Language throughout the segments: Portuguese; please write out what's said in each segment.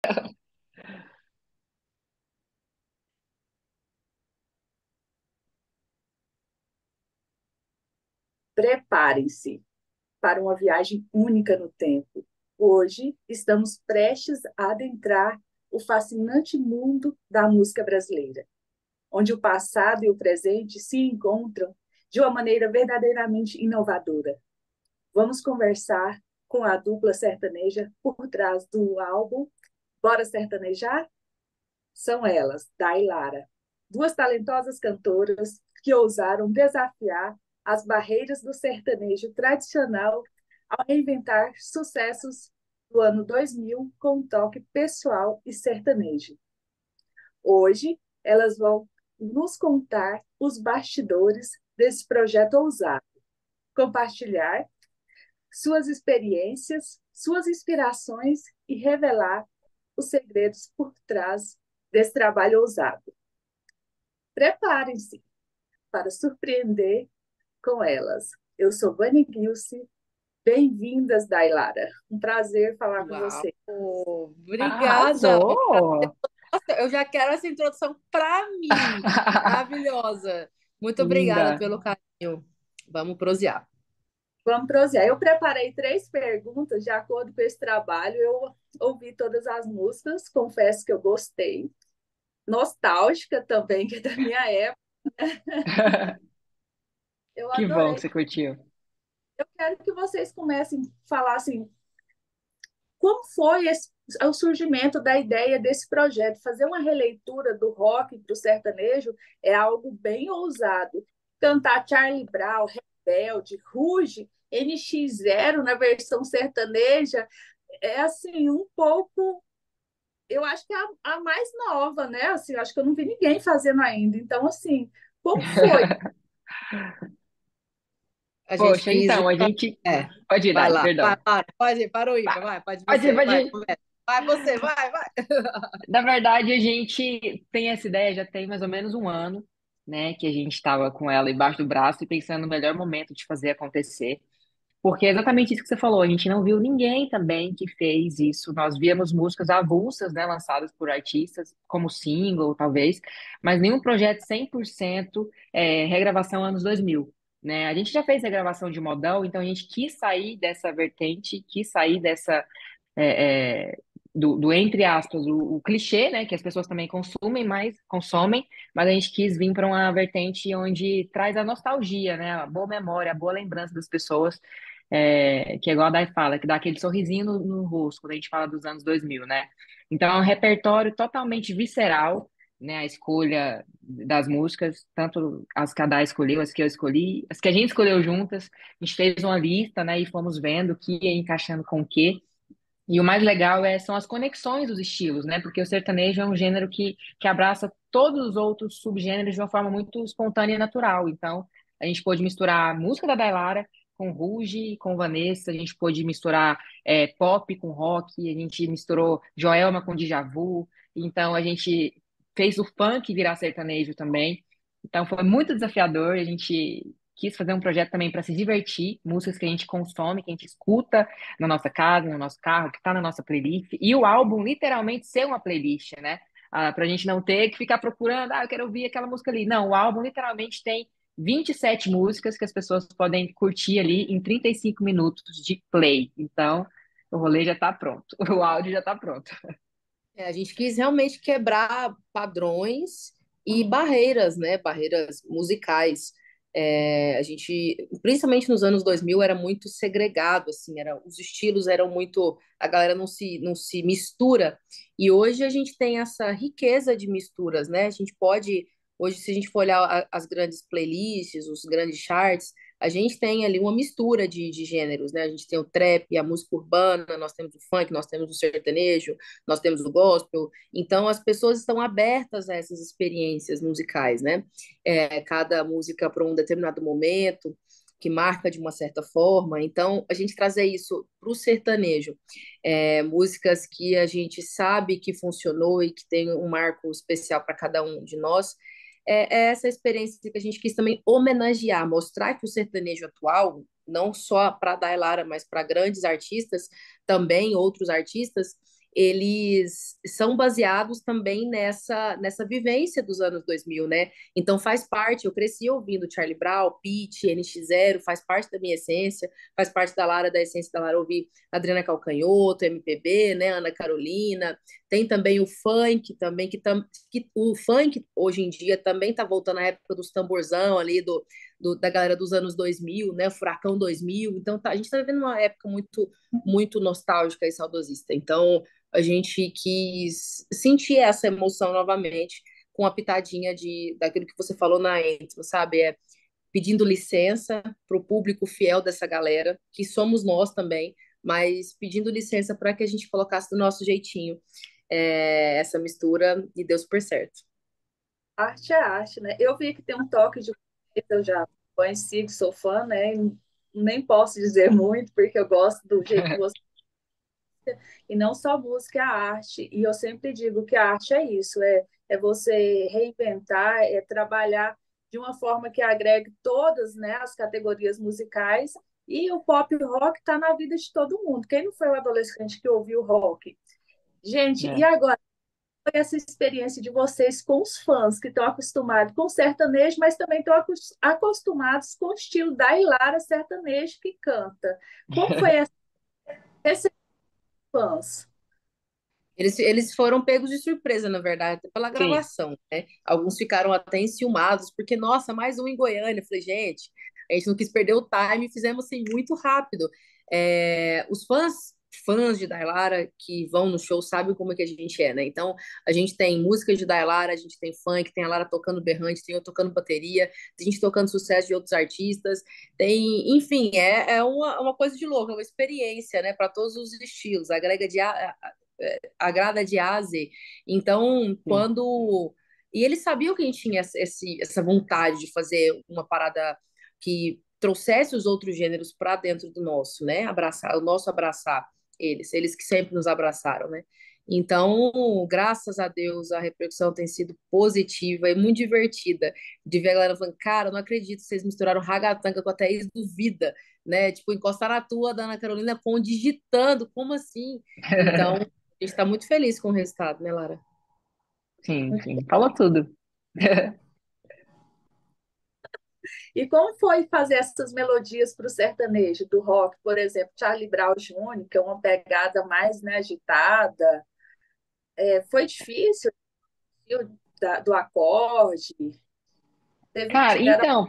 Preparem-se para uma viagem única no tempo. Hoje estamos prestes a adentrar o fascinante mundo da música brasileira, onde o passado e o presente se encontram de uma maneira verdadeiramente inovadora. Vamos conversar com a dupla sertaneja por trás do álbum Bora Sertanejar? São elas, Day e Lara, duas talentosas cantoras que ousaram desafiar as barreiras do sertanejo tradicional ao reinventar sucessos do ano 2000 com um toque pessoal e sertanejo. Hoje, elas vão nos contar os bastidores desse projeto ousado, compartilhar suas experiências, suas inspirações e revelar os segredos por trás desse trabalho ousado. Preparem-se para surpreender com elas. Eu sou Vani Gilce, bem-vindas, Dailara. Um prazer falar com Uau! você. Obrigada! Arrasou! Nossa, eu já quero essa introdução para mim. Maravilhosa. Muito obrigada Linda. pelo carinho. Vamos prosear. Vamos prosear. Eu preparei três perguntas de acordo com esse trabalho. Eu ouvi todas as músicas, confesso que eu gostei. Nostálgica também, que é da minha época. Eu Que bom que adorei. você curtiu. Eu quero que vocês comecem a falar assim, como foi o surgimento da ideia desse projeto? Fazer uma releitura do rock para o sertanejo é algo bem ousado. Cantar Charlie Brown, Rebelde, Ruge, NX Zero na versão sertaneja é assim um pouco, eu acho que é a mais nova, né? Assim, eu acho que eu não vi ninguém fazendo ainda. Então, assim, como foi? A gente Poxa, quis. então, a gente. É, Pode ir, vai Dali, lá. Vai, perdão. para, pode ir, parou, Ipa, vai, pode Pode ir, você, pode vai, ir. começa. Vai você, vai. Na verdade, a gente tem essa ideia já tem mais ou menos um ano, né? Que a gente estava com ela embaixo do braço e pensando no melhor momento de fazer acontecer. Porque é exatamente isso que você falou, a gente não viu ninguém também que fez isso. Nós víamos músicas avulsas, né, lançadas por artistas, como single, talvez, mas nenhum projeto 100% regravação anos 2000, né? A gente já fez regravação de modão, então a gente quis sair dessa vertente, quis sair dessa do entre aspas, o clichê, né, que as pessoas também consomem, mas a gente quis vir para uma vertente onde traz a nostalgia, né, a boa memória, a boa lembrança das pessoas, que é igual a Dai fala, que dá aquele sorrisinho no rosto quando a gente fala dos anos 2000, né? Então é um repertório totalmente visceral, né, a escolha das músicas, tanto as que a Dai escolheu, as que eu escolhi, as que a gente escolheu juntas, a gente fez uma lista, né, e fomos vendo o que ia encaixando com o quê. E o mais legal são as conexões dos estilos, né? Porque o sertanejo é um gênero que abraça todos os outros subgêneros de uma forma muito espontânea e natural. Então, a gente pôde misturar a música da Dailara com Ruge, com Vanessa, a gente pôde misturar pop com rock, a gente misturou Joelma com Djavu. Então, a gente fez o funk virar sertanejo também. Então, foi muito desafiador. A gente quis fazer um projeto também para se divertir, músicas que a gente consome, que a gente escuta na nossa casa, no nosso carro, que está na nossa playlist, e o álbum literalmente ser uma playlist, né? Para a gente não ter que ficar procurando, eu quero ouvir aquela música ali. Não, o álbum literalmente tem 27 músicas que as pessoas podem curtir ali em 35 minutos de play. Então, o rolê já está pronto, o áudio já está pronto. A gente quis realmente quebrar padrões e barreiras, né? Barreiras musicais. A gente, principalmente nos anos 2000, era muito segregado, assim, os estilos eram muito, a galera não se mistura. E hoje a gente tem essa riqueza de misturas, né? A gente pode, hoje, se a gente for olhar as grandes playlists, os grandes charts, a gente tem ali uma mistura de gêneros, né? A gente tem o trap, a música urbana, nós temos o funk, nós temos o sertanejo, nós temos o gospel. Então, as pessoas estão abertas a essas experiências musicais, né? Cada música para um determinado momento, que marca de uma certa forma. Então, a gente trazer isso para o sertanejo, músicas que a gente sabe que funcionou e que tem um marco especial para cada um de nós. É essa experiência que a gente quis também homenagear, mostrar que o sertanejo atual, não só para a Dailara, mas para grandes artistas, também outros artistas, eles são baseados também nessa vivência dos anos 2000, né? Então faz parte, eu cresci ouvindo Charlie Brown, Pitty, NX Zero, faz parte da minha essência, faz parte da essência da Lara ouvir Adriana Calcanhoto, MPB, né, Ana Carolina, tem também o funk também, que o funk hoje em dia também tá voltando à época dos tamborzão ali, da galera dos anos 2000, né, Furacão 2000, então a gente tá vivendo uma época muito nostálgica e saudosista, então a gente quis sentir essa emoção novamente com a pitadinha daquilo que você falou na intro, sabe? Pedindo licença para o público fiel dessa galera, que somos nós também, mas pedindo licença para que a gente colocasse do nosso jeitinho essa mistura e deu super certo. Arte é arte, né? Eu vi que tem um toque de... Eu já conheci, sou fã, né? Nem posso dizer muito, porque eu gosto do jeito que você... E não só música, é a arte. E eu sempre digo que a arte é isso, é você reinventar, é trabalhar de uma forma que agregue todas, né, as categorias musicais. E o pop rock está na vida de todo mundo. Quem não foi o adolescente que ouviu rock? Gente, e É. agora? Foi essa experiência de vocês com os fãs que estão acostumados com sertanejo, mas também estão acostumados com o estilo da Ilara sertanejo que canta. Como foi essa receber fãs? Eles foram pegos de surpresa, na verdade, pela Sim. gravação, né? Alguns ficaram até enciumados, porque, nossa, mais um em Goiânia. Eu falei, gente, a gente não quis perder o time, fizemos assim muito rápido. Os fãs de Dailara que vão no show sabem como é que a gente é, né? Então, a gente tem música de Dailara, a gente tem funk, tem a Lara tocando berrante, tem eu tocando bateria, tem gente tocando sucesso de outros artistas, enfim, uma coisa de louco, é uma experiência, né, para todos os estilos, agrega agrada de A a Z. Então, Sim. E eles sabiam que a gente tinha essa vontade de fazer uma parada que trouxesse os outros gêneros para dentro do nosso, né? Abraçar, o nosso abraçar eles que sempre nos abraçaram, né? Então, graças a Deus, a repercussão tem sido positiva e muito divertida. De ver a galera falando, cara, eu não acredito que vocês misturaram ragatanga com a Thaís do Vida, né? Tipo, encostar na tua da Ana Carolina com digitando, como assim? Então, a gente está muito feliz com o resultado, né, Lara? Sim, sim. Falou tudo. E como foi fazer essas melodias para o sertanejo, do rock, por exemplo, Charlie Brown Jr., que é uma pegada mais, né, agitada? Foi difícil do acorde? Cara, Tiveram... então,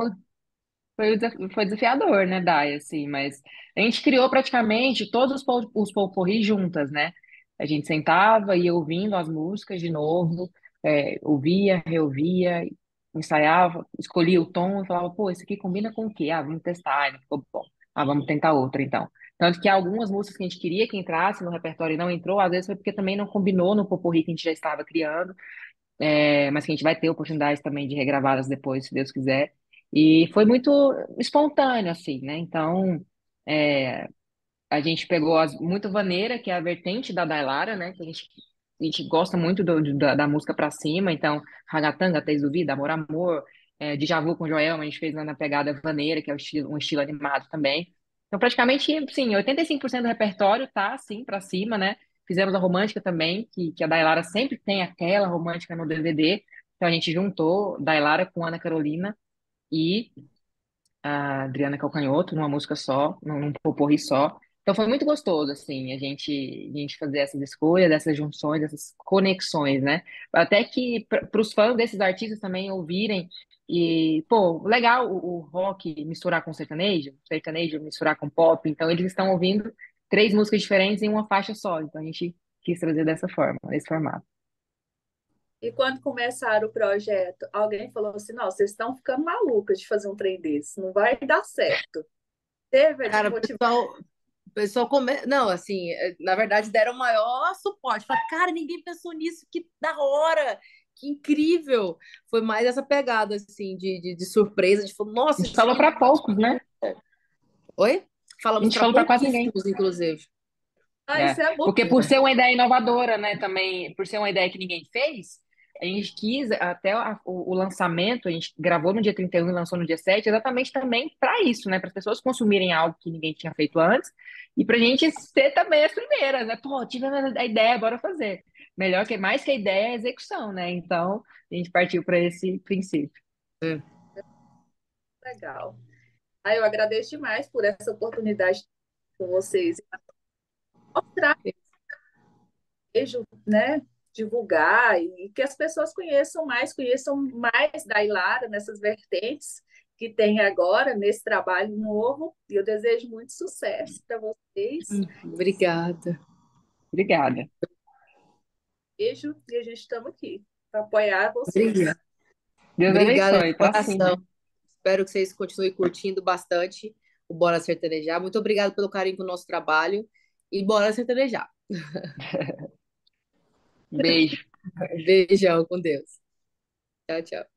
foi desafiador, né, Dai, assim, mas a gente criou praticamente todos os potpourri juntas, né? A gente sentava, ia ouvindo as músicas de novo, ouvia, reouvia, ensaiava, escolhia o tom e falava, pô, esse aqui combina com o quê? Ah, vamos testar, e não ficou bom. Ah, vamos tentar outra, então. Tanto que algumas músicas que a gente queria que entrasse no repertório e não entrou, às vezes foi porque também não combinou no potpourri que a gente já estava criando, mas que a gente vai ter oportunidades também de regravá-las depois, se Deus quiser. E foi muito espontâneo, assim, né? Então, é, a gente pegou muito vaneira, que é a vertente da Dailara, né? Que a gente gosta muito da música pra cima, então, Ragatanga, Tez do Vida, Amor, Amor, Dja Vu com Joelma, a gente fez na pegada vaneira, que é um estilo animado também. Então, praticamente, sim, 85% do repertório tá, assim, pra cima, né? Fizemos a romântica também, que a Dailara sempre tem aquela romântica no DVD. Então, a gente juntou Dailara com Ana Carolina e a Adriana Calcanhoto numa música só, num poporri só. Então foi muito gostoso, assim, a gente fazer essas escolhas, essas junções, essas conexões, né? Até que para os fãs desses artistas também ouvirem e, pô, legal o rock misturar com sertanejo misturar com pop, então eles estão ouvindo três músicas diferentes em uma faixa só, então a gente quis trazer dessa forma, desse formato. E quando começaram o projeto, alguém falou assim: não, vocês estão ficando malucas de fazer um trem desse, não vai dar certo. Teve a Cara, desmotivação. o pessoal não, assim, na verdade deram o maior suporte. Falaram, cara, ninguém pensou nisso, que da hora, que incrível. Foi mais essa pegada, assim, de surpresa, de falar, A nossa, gente isso falou aqui para poucos, né? Oi? A Falamos gente para falou para quase ninguém. pouquíssimos, inclusive. Ah, isso É, é bom. porque por ser uma ideia inovadora, né, também, por ser uma ideia que ninguém fez, A gente quis até o lançamento, a gente gravou no dia 31 e lançou no dia 7, exatamente também para isso, né? Para as pessoas consumirem algo que ninguém tinha feito antes e para a gente ser também as primeiras, né? Pô, tivemos a ideia, bora fazer. Melhor que mais que a ideia é a execução, né? Então, a gente partiu para esse princípio. É. Legal. Aí eu agradeço demais por essa oportunidade com vocês. Mostrar, vejo, né? Divulgar e que as pessoas conheçam mais da Ilara nessas vertentes que tem agora nesse trabalho novo. E eu desejo muito sucesso para vocês. Obrigada. Obrigada. Beijo e a gente estamos aqui para apoiar vocês. Obrigada. Deus Obrigada de abençoe, tá sim. coração. Espero que vocês continuem curtindo bastante o Bora Sertanejar. Muito obrigada pelo carinho com o nosso trabalho e bora sertanejar. Beijo. Beijão com Deus. Tchau, tchau.